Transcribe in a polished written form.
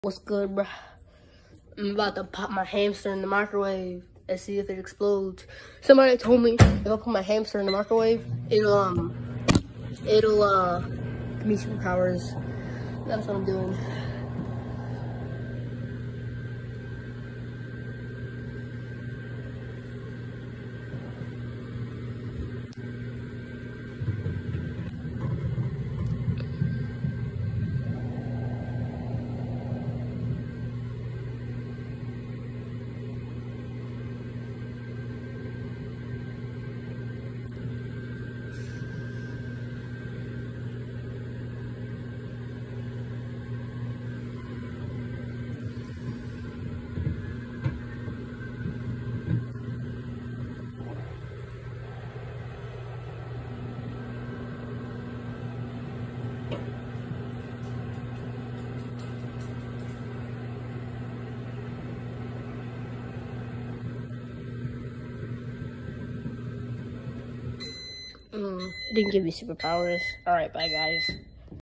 What's good, bro? I'm about to pop my hamster in the microwave and see if it explodes. Somebody told me if I put my hamster in the microwave, it'll give me superpowers. That's what I'm doing. It didn't give me superpowers. Alright, bye guys.